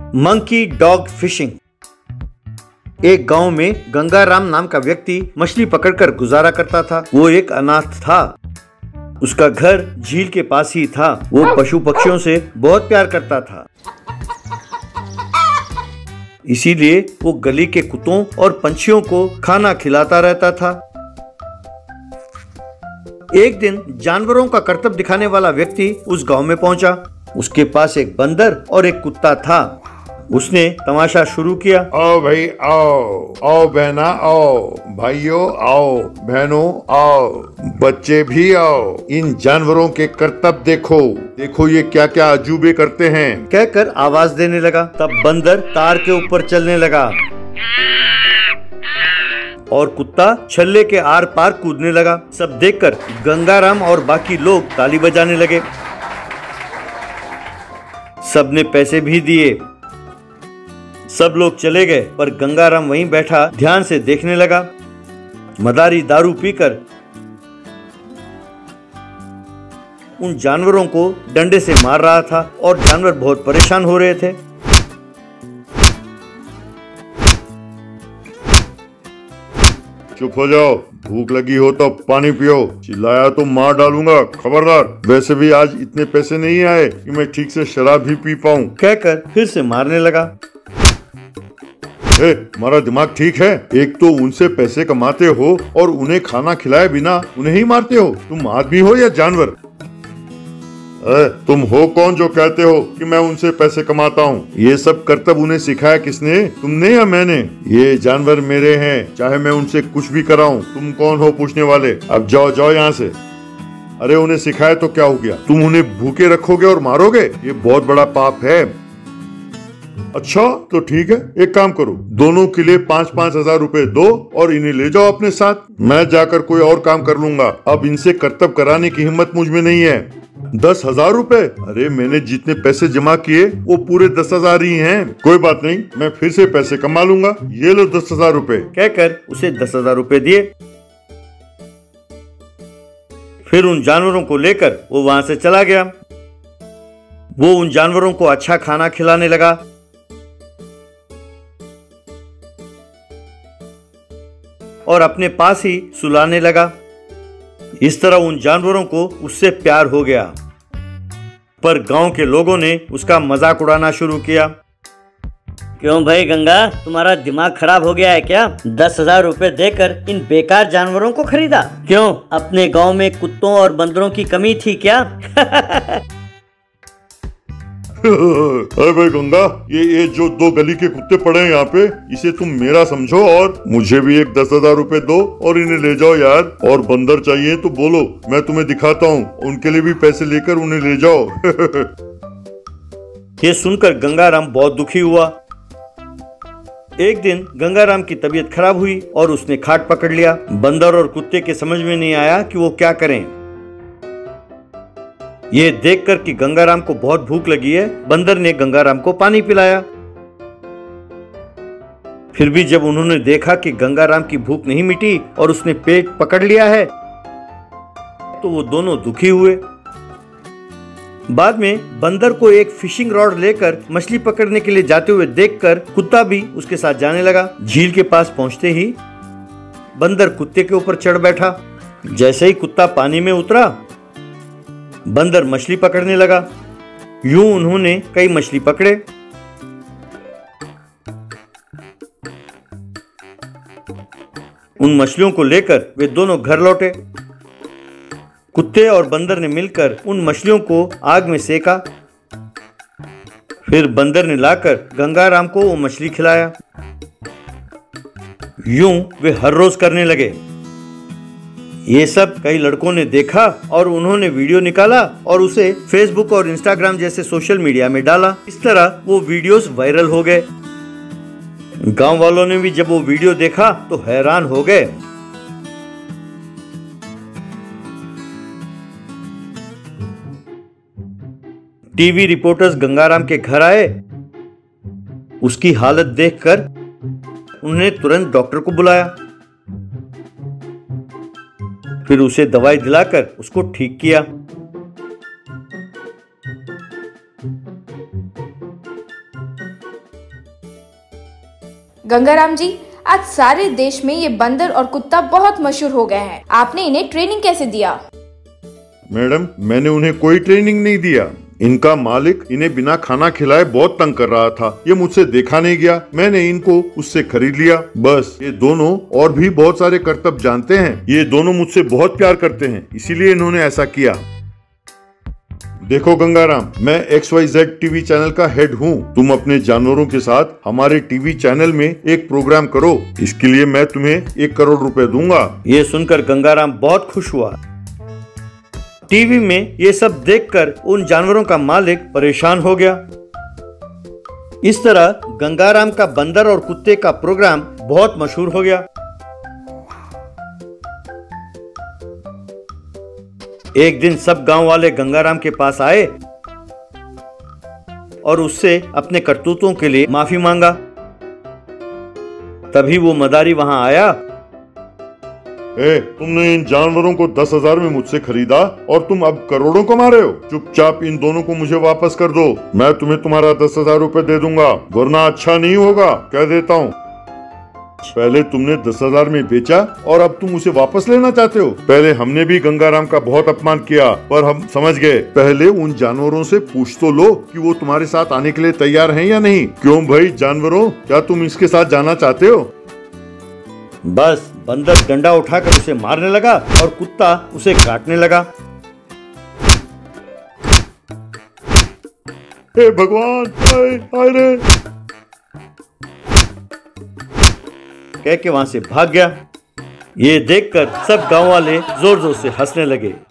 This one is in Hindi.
Monkey dog fishing. एक गांव में गंगाराम नाम का व्यक्ति मछली पकड़कर गुजारा करता था। वो एक अनाथ था। उसका घर झील के पास ही था। वो पशु पक्षियों से बहुत प्यार करता था, इसीलिए वो गली के कुत्तों और पंछियों को खाना खिलाता रहता था। एक दिन जानवरों का करतब दिखाने वाला व्यक्ति उस गांव में पहुंचा। उसके पास एक बंदर और एक कुत्ता था। उसने तमाशा शुरू किया। आओ भाई आओ, आओ बहना आओ, भाइयों आओ, बहनों आओ, बच्चे भी आओ। इन जानवरों के करतब देखो, देखो ये क्या क्या अजूबे करते हैं, कहकर आवाज देने लगा। तब बंदर तार के ऊपर चलने लगा और कुत्ता छल्ले के आर पार कूदने लगा। सब देखकर गंगाराम और बाकी लोग ताली बजाने लगे। सबने पैसे भी दिए। सब लोग चले गए, पर गंगाराम वहीं बैठा ध्यान से देखने लगा। मदारी दारू पीकर उन जानवरों को डंडे से मार रहा था और जानवर बहुत परेशान हो रहे थे। चुप हो जाओ, भूख लगी हो तो पानी पियो, चिल्लाया तो मार डालूंगा, खबरदार। वैसे भी आज इतने पैसे नहीं आए कि मैं ठीक से शराब भी पी पाऊं, कहकर फिर से मारने लगा। तुम्हारा दिमाग ठीक है? एक तो उनसे पैसे कमाते हो और उन्हें खाना खिलाए बिना उन्हें ही मारते हो। तुम आदमी हो या जानवर? तुम हो कौन जो कहते हो कि मैं उनसे पैसे कमाता हूँ? ये सब करतब उन्हें सिखाया किसने, तुमने या मैंने? ये जानवर मेरे हैं, चाहे मैं उनसे कुछ भी कराऊं। तुम कौन हो पूछने वाले? अब जाओ जाओ यहाँ से। अरे उन्हें सिखाया तो क्या हो गया? तुम उन्हें भूखे रखोगे और मारोगे? ये बहुत बड़ा पाप है। अच्छा तो ठीक है, एक काम करो, दोनों के लिए 5-5 हजार रुपए दो और इन्हें ले जाओ अपने साथ। मैं जाकर कोई और काम कर लूंगा। अब इनसे करतब कराने की हिम्मत मुझ में नहीं है। 10,000 रुपए? अरे मैंने जितने पैसे जमा किए वो पूरे 10,000 ही हैं। कोई बात नहीं, मैं फिर से पैसे कमा लूंगा। ये लो 10,000 रुपए, कहकर उसे 10,000 रुपए दिए। फिर उन जानवरों को लेकर वो वहां से चला गया। वो उन जानवरों को अच्छा खाना खिलाने लगा। और अपने पास ही सुलाने लगा। इस तरह उन जानवरों को उससे प्यार हो गया। पर गांव के लोगों ने उसका मजाक उड़ाना शुरू किया। क्यों भाई गंगा, तुम्हारा दिमाग खराब हो गया है क्या? 10,000 रुपए देकर इन बेकार जानवरों को खरीदा? क्यों, अपने गांव में कुत्तों और बंदरों की कमी थी क्या? अरे भाई गंगा, ये जो 2 गली के कुत्ते पड़े हैं यहाँ पे, इसे तुम मेरा समझो और मुझे भी एक 10,000 रुपए दो और इन्हें ले जाओ यार। और बंदर चाहिए तो बोलो, मैं तुम्हें दिखाता हूँ। उनके लिए भी पैसे लेकर उन्हें ले जाओ। ये सुनकर गंगाराम बहुत दुखी हुआ। एक दिन गंगाराम की तबीयत खराब हुई और उसने खाट पकड़ लिया। बंदर और कुत्ते के समझ में नहीं आया कि वो क्या करें। ये देखकर कि गंगाराम को बहुत भूख लगी है, बंदर ने गंगाराम को पानी पिलाया। फिर भी जब उन्होंने देखा कि गंगाराम की भूख नहीं मिटी और उसने पेट पकड़ लिया है, तो वो दोनों दुखी हुए। बाद में बंदर को एक फिशिंग रॉड लेकर मछली पकड़ने के लिए जाते हुए देखकर कुत्ता भी उसके साथ जाने लगा। झील के पास पहुंचते ही बंदर कुत्ते के ऊपर चढ़ बैठा। जैसे ही कुत्ता पानी में उतरा, बंदर मछली पकड़ने लगा। यूं उन्होंने कई मछली पकड़े। उन मछलियों को लेकर वे दोनों घर लौटे। कुत्ते और बंदर ने मिलकर उन मछलियों को आग में सेका। फिर बंदर ने लाकर गंगाराम को वो मछली खिलाया। यूं वे हर रोज करने लगे। ये सब कई लड़कों ने देखा और उन्होंने वीडियो निकाला और उसे फेसबुक और इंस्टाग्राम जैसे सोशल मीडिया में डाला। इस तरह वो वीडियोस वायरल हो गए। गांव वालों ने भी जब वो वीडियो देखा तो हैरान हो गए। टीवी रिपोर्टर्स गंगाराम के घर आए। उसकी हालत देखकर उन्होंने तुरंत डॉक्टर को बुलाया। फिर उसे दवाई दिलाकर उसको ठीक किया। गंगाराम जी, आज सारे देश में ये बंदर और कुत्ता बहुत मशहूर हो गए हैं। आपने इन्हें ट्रेनिंग कैसे दिया? मैडम, मैंने उन्हें कोई ट्रेनिंग नहीं दिया। इनका मालिक इन्हें बिना खाना खिलाए बहुत तंग कर रहा था। ये मुझसे देखा नहीं गया, मैंने इनको उससे खरीद लिया। बस, ये दोनों और भी बहुत सारे करतब जानते हैं। ये दोनों मुझसे बहुत प्यार करते हैं, इसीलिए इन्होंने ऐसा किया। देखो गंगाराम, मैं XYZ टीवी चैनल का हेड हूँ। तुम अपने जानवरों के साथ हमारे टीवी चैनल में एक प्रोग्राम करो। इसके लिए मैं तुम्हें 1 करोड़ रुपए दूंगा। ये सुनकर गंगाराम बहुत खुश हुआ। टीवी में ये सब देखकर उन जानवरों का मालिक परेशान हो गया। इस तरह गंगाराम का बंदर और कुत्ते का प्रोग्राम बहुत मशहूर हो गया। एक दिन सब गांव वाले गंगाराम के पास आए और उससे अपने करतूतों के लिए माफी मांगा। तभी वो मदारी वहां आया। तुमने इन जानवरों को 10,000 में मुझसे खरीदा और तुम अब करोड़ों कमा रहे हो। चुपचाप इन दोनों को मुझे वापस कर दो। मैं तुम्हें तुम्हारा 10,000 रुपए दे दूंगा, वरना अच्छा नहीं होगा, कह देता हूँ। पहले तुमने 10,000 में बेचा और अब तुम उसे वापस लेना चाहते हो। पहले हमने भी गंगाराम का बहुत अपमान किया, पर हम समझ गए। पहले उन जानवरों से पूछ तो लो कि वो तुम्हारे साथ आने के लिए तैयार हैं या नहीं। क्यों भाई जानवरों, क्या तुम इसके साथ जाना चाहते हो? बस, बंदर डंडा उठाकर उसे मारने लगा और कुत्ता उसे काटने लगा। हे भगवान, हाय रे, कह के वहां से भाग गया। ये देखकर सब गांव वाले जोर जोर से हंसने लगे।